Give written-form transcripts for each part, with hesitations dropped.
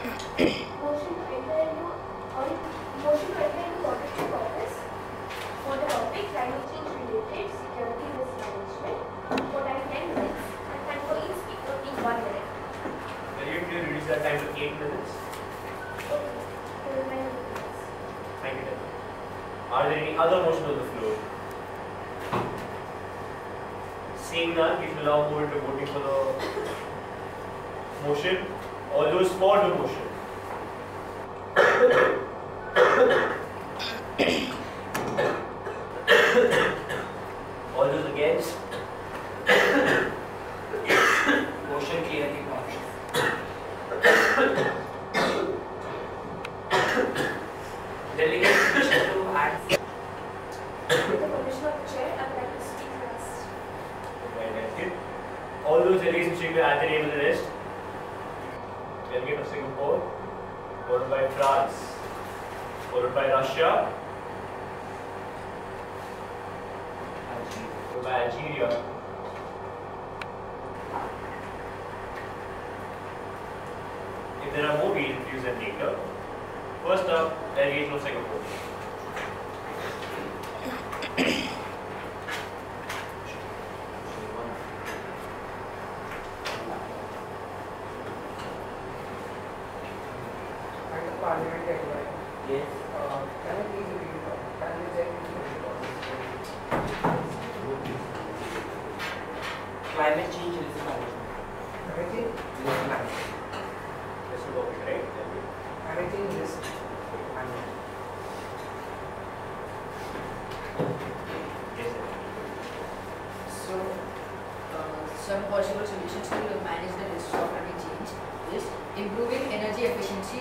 Motion to enter into Secretary Office for the topic climate change related security risk management for time 10 minutes and time for each speaker in 1 minute. Will you reduce that time to 8 minutes? Okay, 9 minutes. Thank you. Are there any other motions on the floor? Seeing none, we shall now move into voting for the motion. All those for the motion. All those against? Motion clearly passed. Delegates wish to add. With the permission of the chair, I would like to speak last. All those delegates wishing to add the name of the list. Delegate of Singapore, followed by France, followed by Russia, followed by Algeria, if there are more, we will introduce them later. First up, delegation of Singapore. Yes. Can I please read it? Can you check Climate change risk management. Climate change? Risk management. This will be correct. Climate change risk Management. Yes, sir. So, some possible solutions to manage the risks of climate change is improving energy efficiency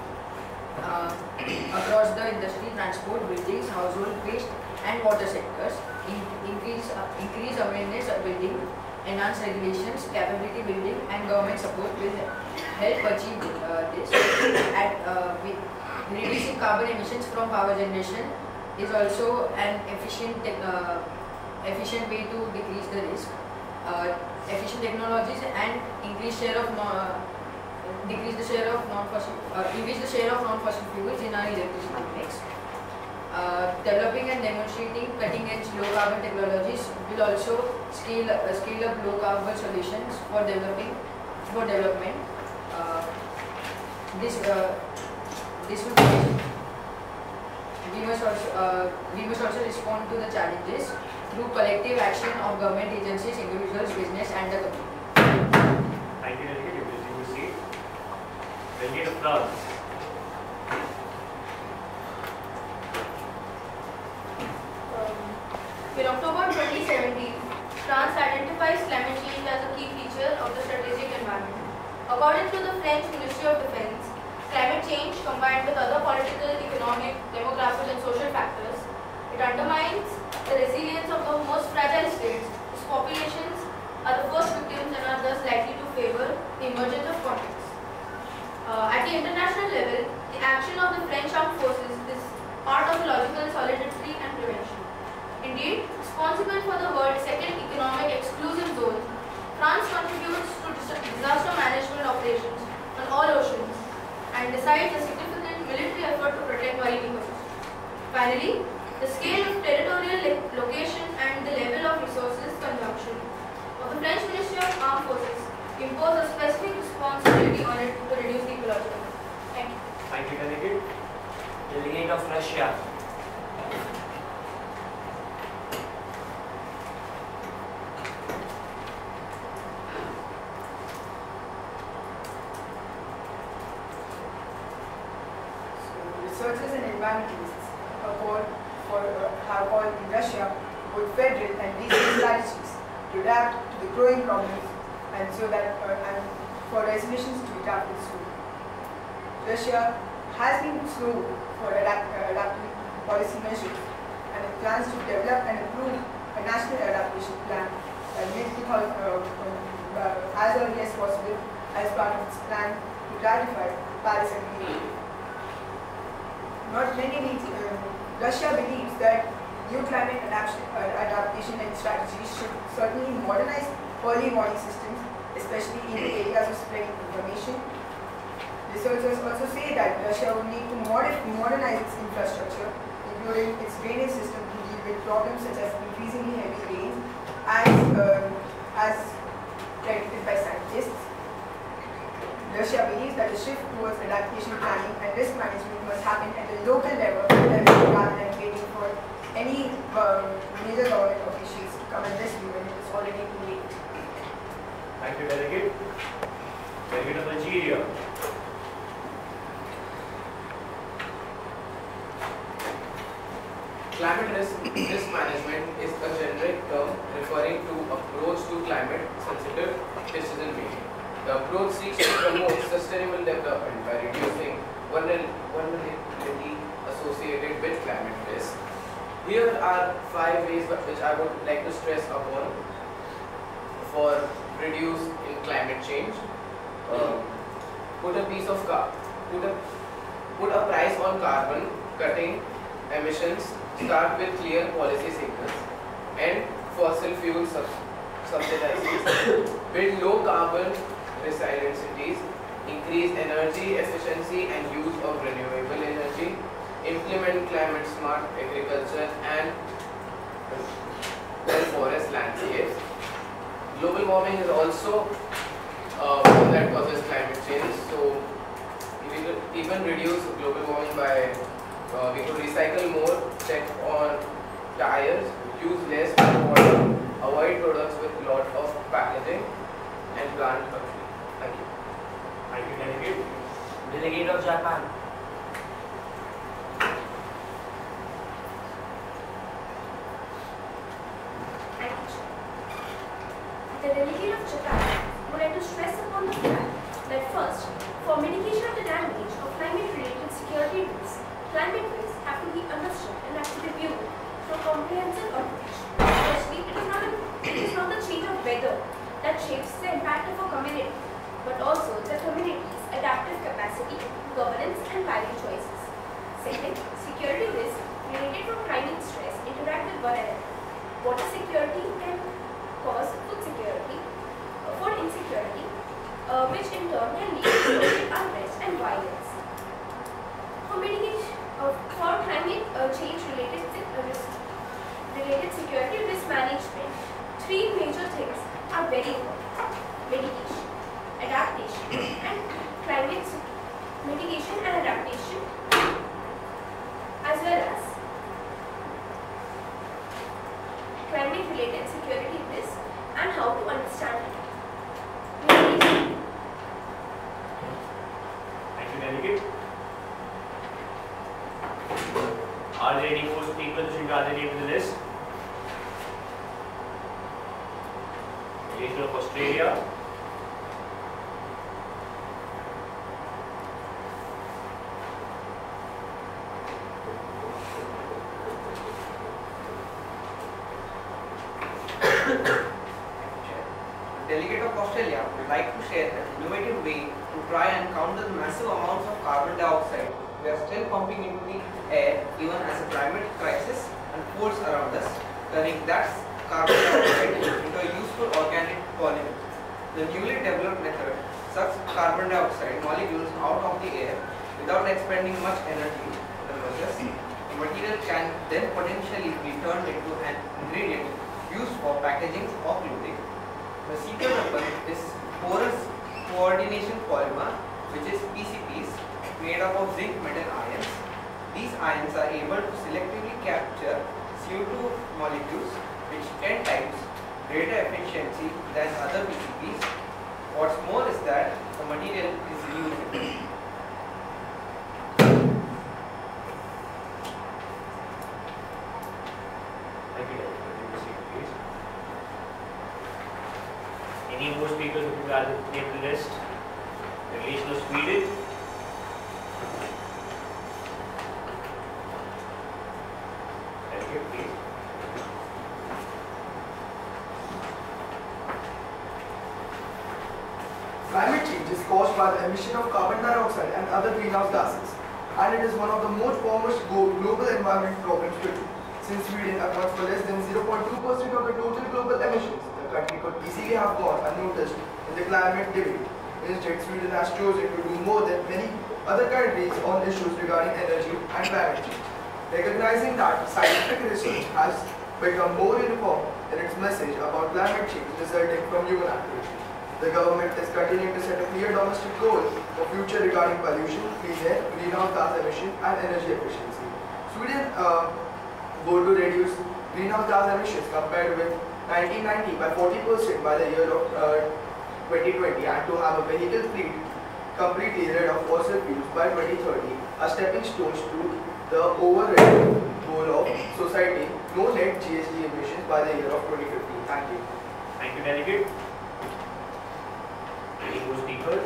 across the industry, transport, buildings, household waste, and water sectors. Increase awareness of building, enhance regulations, capability building, and government support will help achieve this. Reducing carbon emissions from power generation is also an efficient way to decrease the risk. Efficient technologies and increase the share of non-fossil fuels in our electricity mix. Developing and demonstrating cutting-edge low-carbon technologies will also scale up low-carbon solutions for development. This will be. We must also respond to the challenges through collective action of government agencies, individuals, business, and the community. Thank you, delegate. You will receive a seat. Delegate of France. In October 2017, France identifies climate change as a key feature of the strategic environment. According to the French Ministry of Defense, climate change, combined with other political, economic, demographic, and social factors, it undermines the resilience of the most fragile states, whose populations are the first victims and are thus likely to favor the emergence of conflicts. At the international level, the action of the French armed forces is part of the logical solidarity and prevention. Indeed, responsible for the world's second economic exclusive zone, France contributes to disaster management operations on all oceans and decides a significant military effort to protect marine ecosystems. Finally, the scale of territorial location and the level of resources consumption of the French Ministry of Armed Forces impose a specific responsibility on it to reduce the ecological risk. Thank you. Thank you, delegate. Delegate of Russia. Researchers and environmentalists have called in Russia both federal and regional strategies to adapt to the growing problems and so that and for resolutions to be drafted soon. Russia has been slow for adapting policy measures and it plans to develop and approve a national adaptation plan by as early as possible as part of its plan to ratify the Paris Agreement. Russia believes that new climate adaptation and strategies should certainly modernize early warning systems, especially in the areas of spreading information. Researchers also say that Russia would need to modernize its infrastructure, including its drainage system, to deal with problems such as increasingly heavy rains, as predicted by scientists. Russia believes that the shift towards adaptation planning and risk management must happen at the local level rather than waiting for any major government officials to come and rescue when it is already too late. Thank you, Delegate. Delegate of Algeria. Climate risk management is a generic term referring to approach to climate-sensitive decision making. The approach seeks to promote sustainable development by reducing vulnerability associated with climate risk. Here are 5 ways which I would like to stress upon for reduce in climate change. Put a price on carbon cutting emissions. Start with clear policy signals and fossil fuel subsidies. Build low carbon resilient cities. Increase energy efficiency and use of renewable energy. Implement climate smart agriculture and forest landscapes. Global warming is also one that causes climate change. So we could even reduce global warming by we could recycle more, check on tires, use less water, avoid products with lot of packaging, and plant a tree. Thank you. Thank you, Delegate. Delegate of Japan. Thank you. The delegate of Japan would like to stress upon the fact that first, for mitigation of the damage of climate-related security risks, climate risks have to be understood and have to be viewed through a comprehensive approach. Firstly, it is not the change of weather that shapes the impact of a community, but also the community's adaptive capacity, governance, and value choices. Second, security risks related to climate stress interact with one another. Water security can cause food insecurity, which in turn can lead to social unrest and violence. For mitigation for climate change related security risk management, 3 major things are very important: mitigation, adaptation, and climate mitigation and adaptation, as well as climate related security risk and how to understand it. Mitigation. Thank you, Delegate. Are there any more people who should be added to the list? Delegation of Australia. Delegate of Australia would like to share an innovative way to try and counter the massive amounts of carbon dioxide we are still pumping into the air even as a climate crisis unfolds around us, turning that carbon dioxide into a useful organic polymer. The newly developed method sucks carbon dioxide molecules out of the air without expending much energy in the process. The material can then potentially be turned into an ingredient used for packaging or clothing. The secret weapon is porous coordination polymer, which is PCBs, made up of zinc metal ions. These ions are able to selectively capture CO2 molecules, which 10 times greater efficiency than other PCBs. What's more is that the material is reusable. Thank you. Please. Any more speakers who can add to the list? Delegation of Sweden. Thank you, please. Climate change is caused by the emission of carbon dioxide and other greenhouse gases, and it is one of the most foremost global environment problems today. Since Sweden accounts for less than 0.2% of the total global emissions, the country could easily have gone unnoticed in the climate debate. Instead, Sweden has chosen to do more than many other countries on issues regarding energy and climate change. Recognizing that scientific research has become more uniform in its message about climate change resulting from human activity, the government is continuing to set a clear domestic goal for future regarding pollution, clean air, greenhouse gas emission and energy efficiency. Sweden goal to reduce greenhouse gas emissions compared with 1990 by 40% by the year of 2020 and to have a vehicle fleet completely rid of fossil fuels by 2030, a stepping stone to the overridden goal of society, no net GHG emissions by the year of 2050. Thank you. Thank you, delegate. Any more speakers?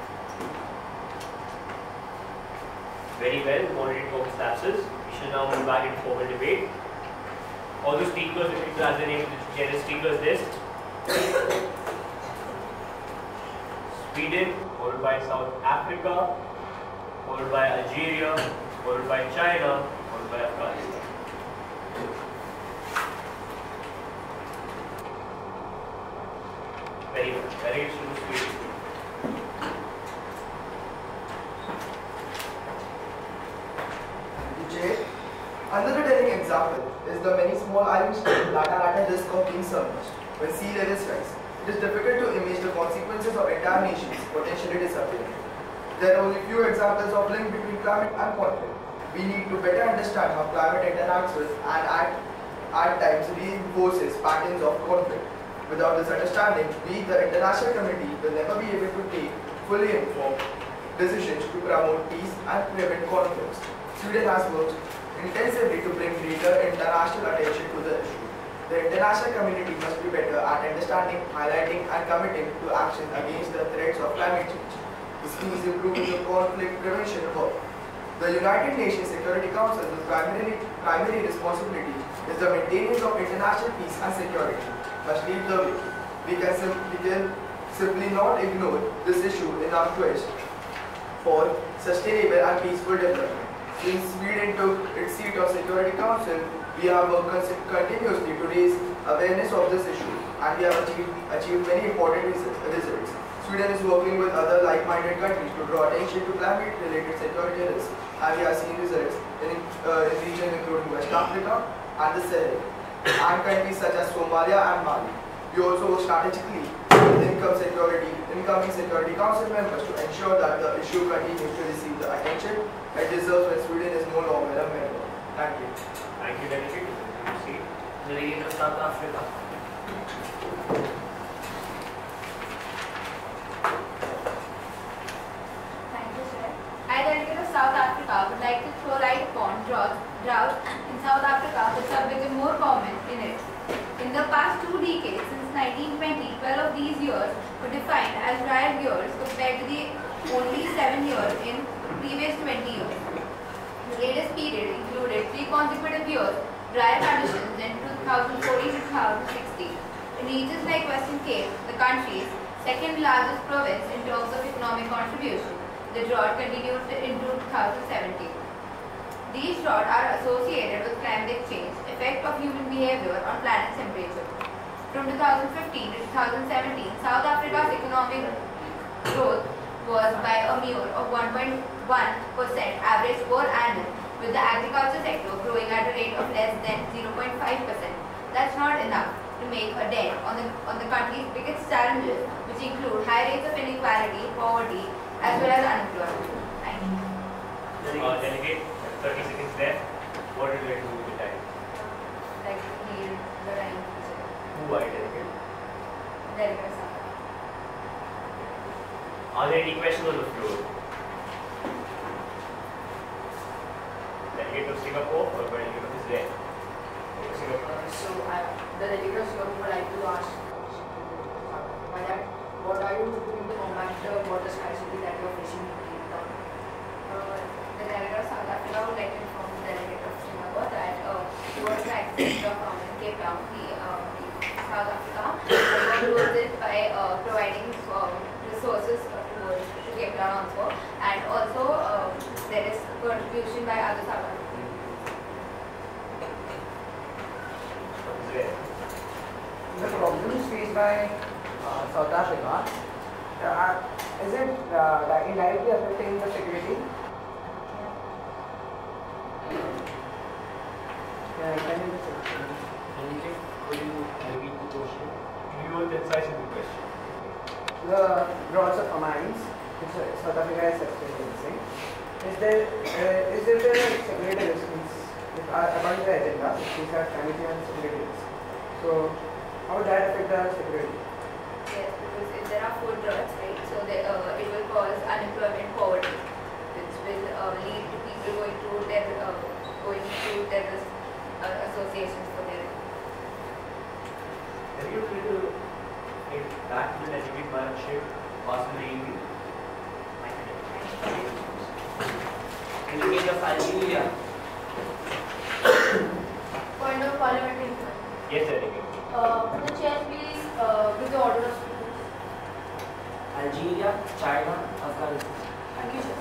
Very well, moderate focus lapses. We shall now move back into formal debate. All the speakers, if you ask the name of the general speakers list. Sweden, followed by South Africa, followed by Algeria, followed by China, followed by Afghanistan. Very well. Delegates to Sweden. Jay, another telling example is the many small island states that are at a risk of being submerged when sea levels rise. It is difficult to imagine the consequences of entire nations potentially disappearing. There are only few examples of link between climate and conflict. We need to better understand how climate interacts with and at times reinforces patterns of conflict. Without this understanding, we, the international community, will never be able to take fully informed decisions to promote peace and prevent conflicts. Sweden has worked intensively to bring greater international attention to the issue. The international community must be better at understanding, highlighting and committing to action against the threats of climate change. This means improving the conflict prevention work. The United Nations Security Council's primary responsibility is the maintenance of international peace and security. Must lead the way. We can simply not ignore this issue in our quest for sustainable and peaceful development. Since Sweden took its seat on Security Council, we have worked continuously to raise awareness of this issue and we have achieved many important results. Sweden is working with other like-minded countries to draw attention to climate-related security risks and we have seen results in regions including West Africa and the Sahel and countries such as Somalia and Mali. We also work strategically with incoming Security Council members to ensure that the issue continues to receive the attention it deserves when Sweden is no longer a member. Thank you. Thank you, delegate. Proceed. Delegate of South Africa. Thank you, sir. I, delegate of South Africa, would like to throw light upon drought in South Africa, which have become more common in it. In the past 2 decades, since 1920, 12 of these years were defined as drier years compared to the only 7 years in previous 20 years. The latest period included 3 consecutive years drier conditions in 2014 to 2016. In regions like Western Cape, the country's second largest province in terms of economic contribution, the drought continued into 2017. These droughts are associated with climate change, effect of human behavior on planet's temperature. From 2015 to 2017, South Africa's economic growth was by a mere of 1.1% average per annum, with the agriculture sector growing at a rate of less than 0.5%. That's not enough to make a dent on the country's biggest challenges, which include high rates of inequality, poverty, as well as unemployment. Thank you. Delegate, 30 seconds left. What would you like to do with the time? Like to heal the time. Who are you, delegate? Delegate. Are there any questions on the floor? Delegate of Singapore or delegate of Israel? Singapore. The delegate of Singapore would like to ask what are you doing to combat the water scarcity that you are facing in Cape Town? The delegate of South Africa would like to inform the delegate of Singapore that towards the access of Cape Town, South Africa controls it by providing resources to Cape Town also, and also there is contribution by other South Africans. The problems faced by South Africa Is it indirectly affecting the security? Yeah, can you just explain? Could you repeat the question? You were concise in the question. The broad submarines, which South Africa is experiencing, is there a security risk? According to the agenda, these are climate change and security risk. So, how would that affect the security? Yes, because if there are food droughts, right, so it will cause unemployment, poverty, which will lead to people going to terrorist associations for their. Have you tried to get back to the dedicated Bharat ship possibly in In the case of Algeria, Point of parliamentary inquiry. Yes, delegate. Could the chair please give the order of speakers? Algeria, China, Afghanistan. Thank you, sir.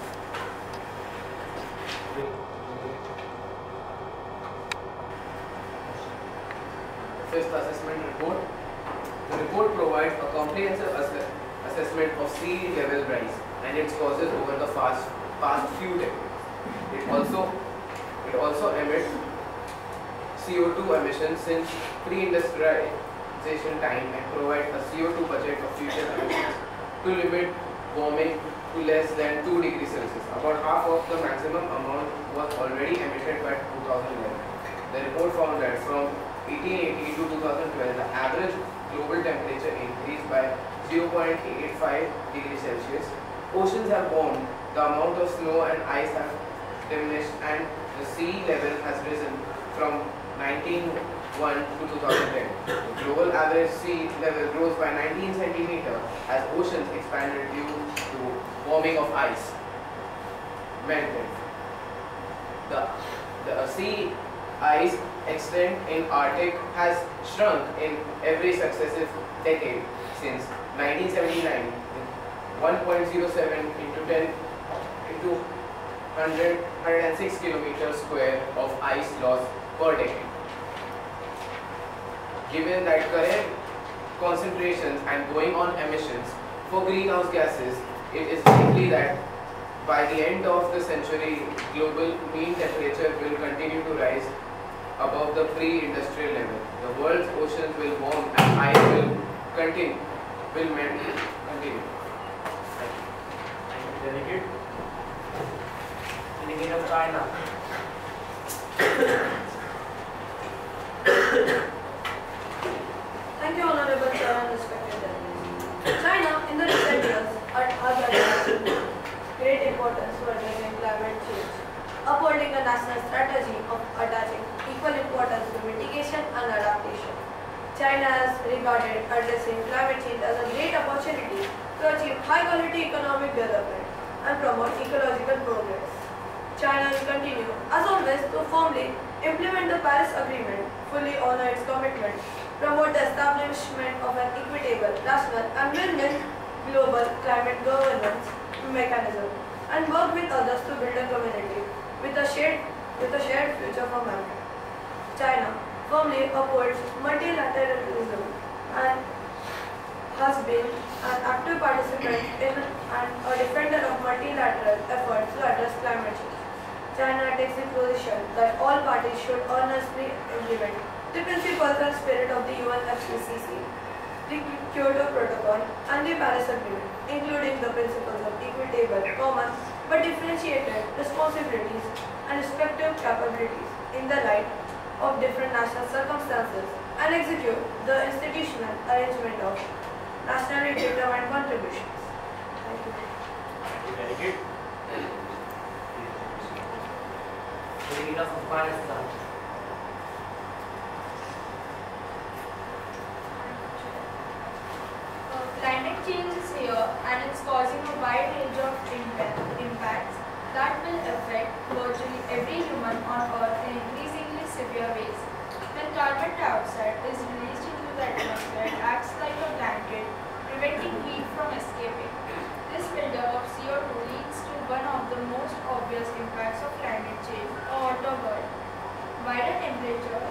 Fifth assessment report. The report provides a comprehensive assessment of sea level rise and its causes over the past few decades. It also emits CO2 emissions since pre-industrialization time and provides a CO2 budget of future emissions to limit warming to less than 2 degrees Celsius. About half of the maximum amount was already emitted by 2011. The report found that from 1880 to 2012, the average global temperature increased by 0.85 degrees Celsius. Oceans have warmed, the amount of snow and ice have diminished, and the sea level has risen from 1901 to 2010. The global average sea level rose by 19 centimeters as oceans expanded due to warming of ice melted. The sea ice extent in Arctic has shrunk in every successive decade since 1979, with 1.07 into 10 into 106 kilometers square of ice loss per decade. Given that current concentrations and going on emissions for greenhouse gases, it is likely that by the end of the century, global mean temperature will continue to rise above the pre-industrial level. The world's oceans will warm and ice will melt. Continue. Thank you, delegate. In the case of China, Thank you, Honorable Sir and respected delegates. China, in the recent years, has addressed great importance to addressing climate change, upholding a national strategy of attaching equal importance to mitigation and adaptation. China has regarded addressing climate change as a great opportunity to achieve high-quality economic development and promote ecological progress. China will continue, as always, to firmly implement the Paris Agreement, fully honor its commitment, promote the establishment of an equitable, rational and win-win global climate governance mechanism, and work with others to build a community with a shared future for mankind. China firmly upholds multilateralism and has been an active participant in and a defender of multilateral efforts to address climate change. China takes the position that all parties should earnestly implement the principles and spirit of the UNFCCC, the Kyoto Protocol and the Paris Agreement, including the principles of equitable, common but differentiated responsibilities and respective capabilities in the light of different national circumstances, and execute the institutional arrangement of nationally determined contributions. Thank you. Thank you, delegate. in the case of Afghanistan, Climate change is here and it's causing a wide range of impacts that will affect virtually every human on Earth in increasingly severe ways. When carbon dioxide is released into the atmosphere, it acts like a blanket, preventing heat from escaping. This buildup of CO2 leads to one of the most obvious impacts of climate change, a hotter world. Higher temperature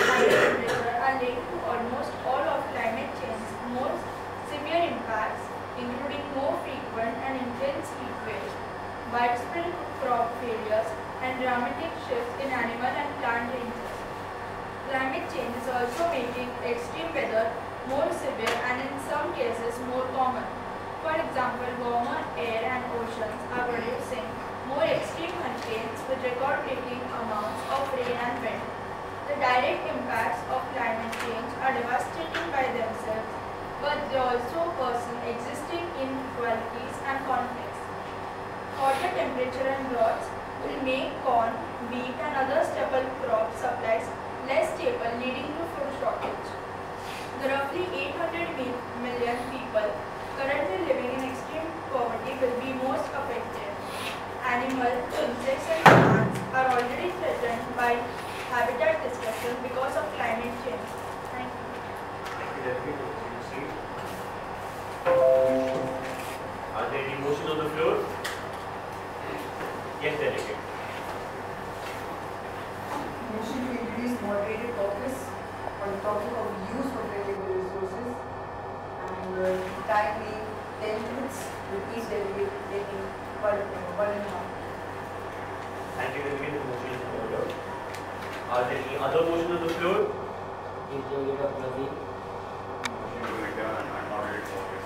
are linked to almost all of climate change's most severe impacts, including more frequent and intense heat waves, widespread crop failures, and dramatic shifts in animal and plant ranges. Climate change is also making extreme weather more severe and in some cases more common. For example, warmer air and oceans are producing more extreme hurricanes with record-breaking amounts of rain and wind. The direct impacts of climate change are devastating by themselves, but they also worsen existing inequalities and conflicts. Hotter temperature and droughts will make corn, wheat and other staple crop supplies less stable, leading to food shortage. The roughly 800 million people currently living in extreme poverty will be most affected. Animals, insects and plants are already threatened by habitat destruction because of climate change. Thank you. Thank you, Delphi. See. Are there any motions on the floor? Yes, Delegate. Motion to introduce moderated caucus on the topic of use of renewable resources and timely 10 minutes with each delegate taking 1.5. Thank you, Delegate. The motion is in order. Are there any other motions on the floor? Delegate of Brazil. Motion to return unmoderated focus.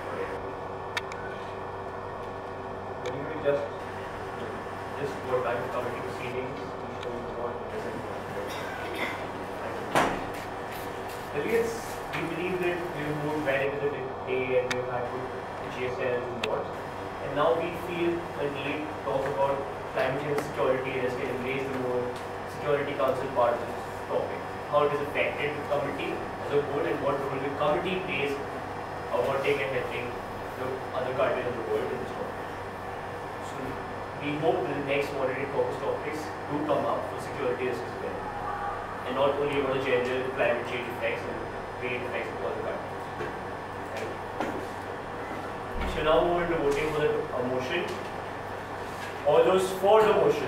Can you just go back to committee proceedings to show what present? Delegates, we believe that we moved well into the day and we've had good GSL and what. And now we feel a need to talk about climate change security risk and embrace the more Security Council part of this topic. How it has affected the committee as a whole and what role the committee plays averting and helping the other countries of the world in this topic. So we hope that the next moderated caucus topics do come up for security risks as well. And not only about the general climate change effects and way it affects the other countries. Thank you. So now move into voting for the motion. All those for the motion.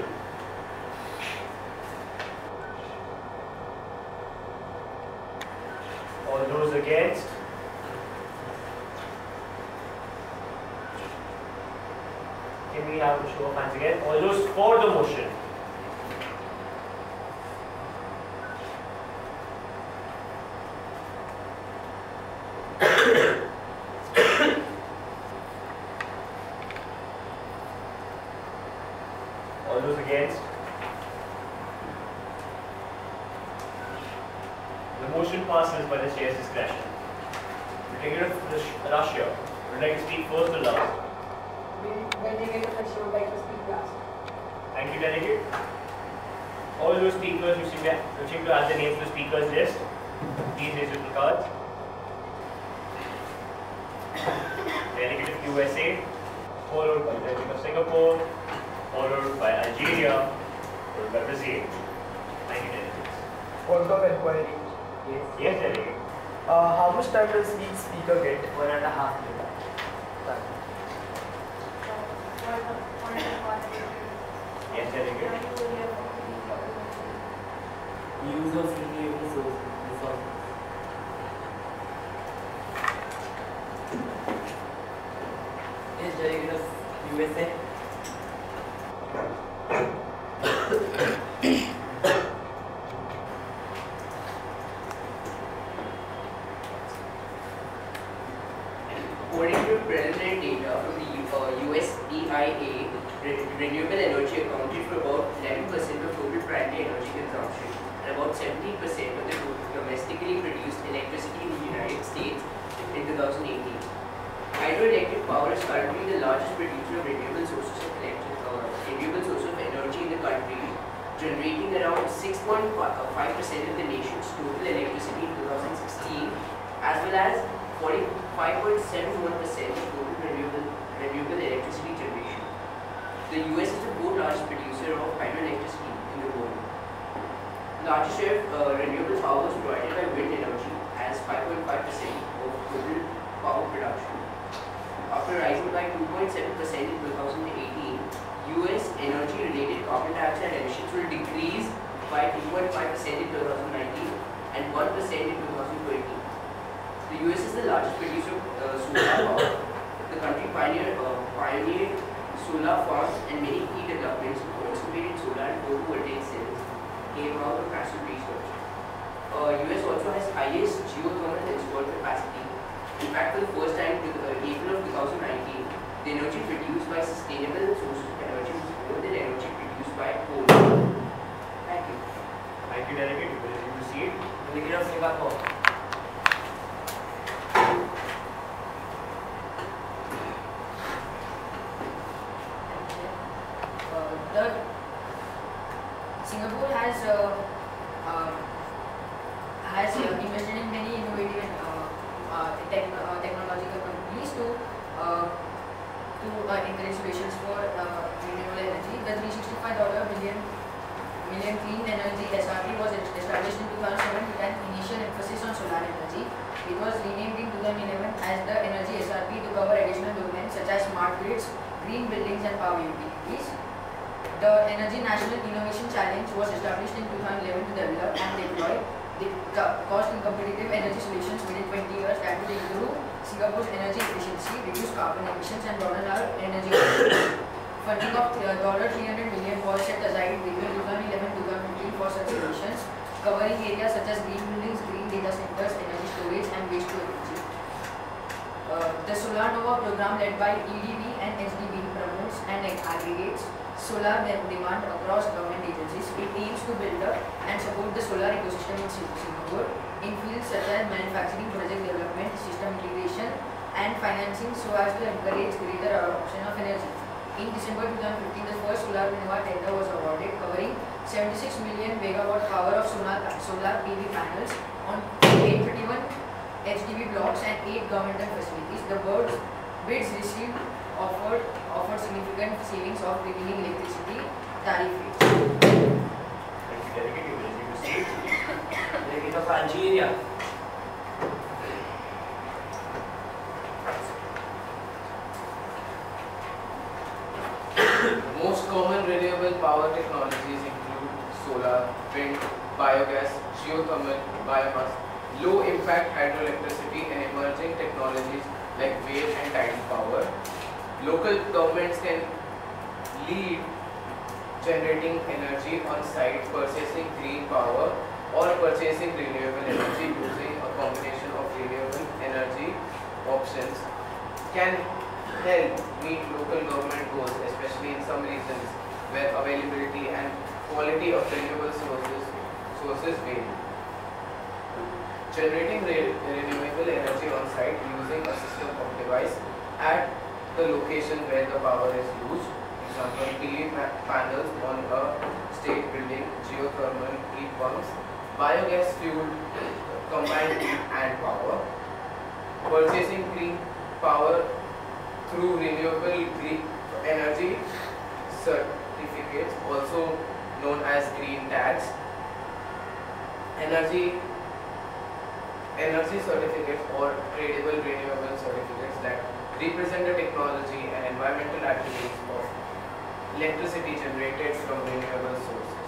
All those against. Can we have a show of hands again? All those for the motion. All those against? The motion passes by the chair's discretion. The delegate of Russia would like to speak first or last. When delegate of Russia would like to speak last. Thank you, delegate. All those speakers wishing to add the names to the speakers list, please raise your cards. Delegate of USA, followed by delegate of Singapore, followed by Algeria, followed by Brazil. Thank you, delegates. Point of inquiry. Yes. Yes, delegate. How much time does each speaker get? 1.5 minutes. Yes, delegate. Use of renewable resources. Yes, delegate of USA. According to preliminary data from the USEIA, renewable energy accounted for about 11% of total primary energy consumption and about 70% of the total domestically produced electricity in the United States in 2018. Hydroelectric power is currently the largest producer of renewable sources of energy in the country, generating around 6.5% of the nation's total electricity in 2016, as well as 45.71% of total renewable electricity generation. The US is the fourth largest producer of hydroelectricity in the world. The largest share of renewable power is provided by wind energy as 5.5% of total power production. After rising by 2.7% in 2018, US energy-related carbon dioxide emissions will decrease by 2.5% in 2019 and 1% in 2020. The US is the largest producer of solar power. The country pioneered solar farms and many key developments in concentrated solar and photovoltaic cells came out of massive research. US also has highest geothermal installed capacity. In fact, for the first time in April of 2019, the energy produced by sustainable sources of energy was more than energy produced by coal. Thank you. Thank you, Delegate. You will proceed. Delegate of Singapore. Singapore has invested in many innovative technological companies to encourage solutions for renewable energy. The $365 million clean energy SRP was established in 2007 with an initial emphasis on solar energy. It was renamed in 2011 as the Energy SRP to cover additional domains such as smart grids, green buildings and power utilities. The Energy National Innovation Challenge was established in 2011 to develop and deploy the cost and competitive energy solutions within 20 years that would improve Singapore's energy efficiency, reduce carbon emissions and broaden our energy options. Funding of $300 million was set aside between 2011-2015 for such solutions, covering areas such as green buildings, green data centers, energy storage and waste to energy. The Solar Nova program led by EDB and HDB promotes and aggregates solar demand across government agencies. It aims to build up and support the solar ecosystem in Singapore in fields such as manufacturing, project development, system integration and financing so as to encourage greater adoption of energy. In December 2015, the first Solar Nova tender was awarded, covering 76 million megawatt power of solar PV panels on 831 HDB blocks and 8 governmental facilities. The bids received offered significant savings of prevailing electricity tariff rates. Thank you, Delegate. You will proceed. Delegate of Algeria. Most common renewable power technologies include solar, wind, biogas, geothermal, biomass, low impact hydroelectricity and emerging technologies like wave and tidal power. Local governments can lead generating energy on site, purchasing green power or purchasing renewable energy using a combination of renewable energy options can help meet local government goals, especially in some regions where availability and quality of renewable sources vary. Generating renewable energy on site using a system of device at the location where the power is used, example PV panels on a state building, geothermal heat pumps, biogas fueled combined heat and power, purchasing green power through renewable green energy certificates, also known as green tags, energy certificates or tradable renewable certificates that represent the technology and environmental attributes of electricity generated from renewable sources.